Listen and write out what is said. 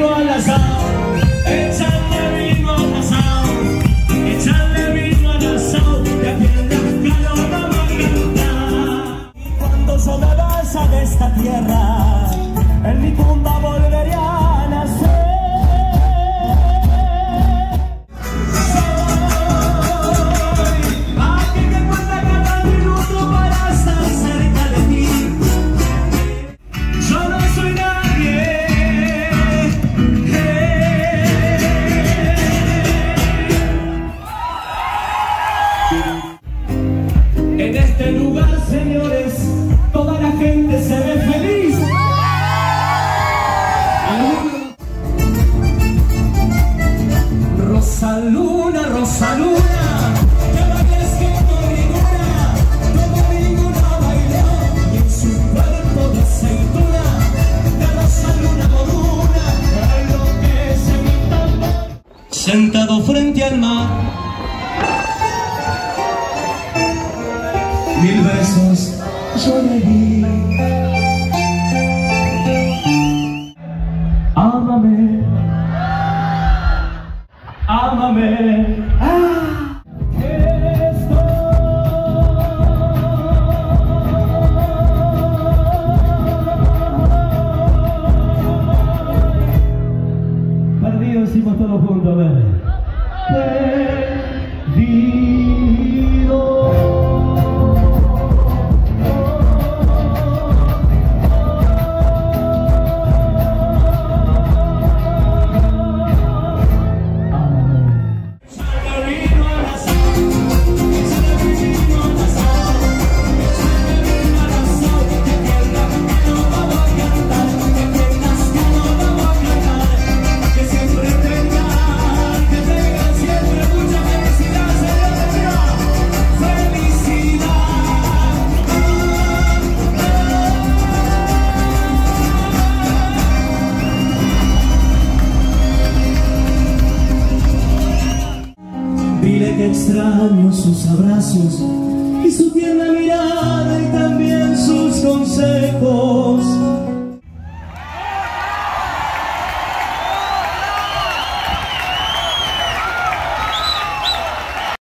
vino al asado, échale vino al asado, échale vino al asado, que aquí en la calor vamos a cantar. Y cuando yo me vaya de esta tierra, en mi tumba volveré a nacer. En este lugar, señores, toda la gente se ve feliz. Rosa Luna, que bailes como ninguna bailó, y en su cuerpo de aceituna, de Rosa Luna moruna, bailó que se mi tambor. Sentado frente al mar, 1000 besos yo le di. Ámame, ámame, que estoy perdido, decimos todos juntos, a ver. Perdido. Dile que extraño sus abrazos y su tierna mirada y también sus consejos.